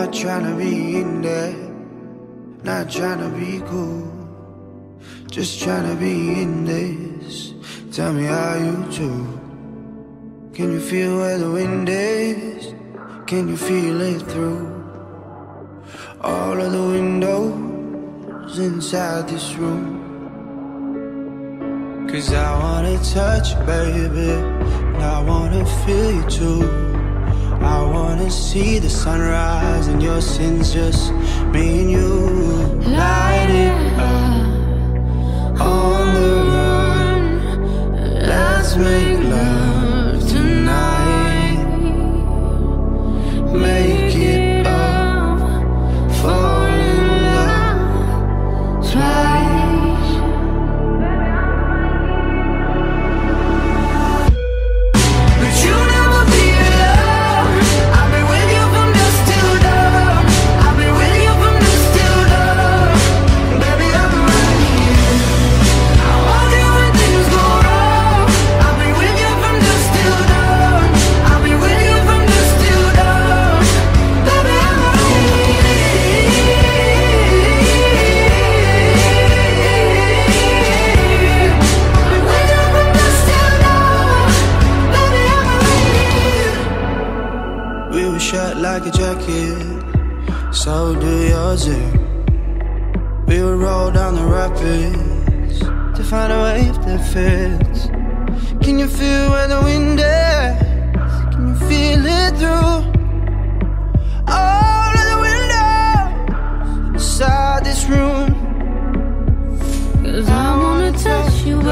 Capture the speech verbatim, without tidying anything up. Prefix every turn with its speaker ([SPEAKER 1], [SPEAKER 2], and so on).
[SPEAKER 1] Not trying to be in there, not trying to be cool, just trying to be in this. Tell me how you do. Can you feel where the wind is? Can you feel it through all of the windows inside this room? Cause I wanna touch you, baby, and I wanna feel you too. I wanna see the sunrise and your sins, just me and you. Light it up on the run. Let's make love tonight. Make it up, fall in love twice. But you never be alone. I've been with you from dusk till dawn. I've been with you from dusk till dawn. Baby, I'm right here. I want you when things go wrong. I've been with you from dusk till dawn. I've been with you from dusk till dawn. Baby, I'm right here. I've been with you from dusk till dawn. Baby, I'm right here. We were shut like a jacket, so do yours. eh? We would roll down the rapids to find a wave that fits. Can you feel where the wind is? Can you feel it through all of the windows inside this room?
[SPEAKER 2] Cause I wanna touch you,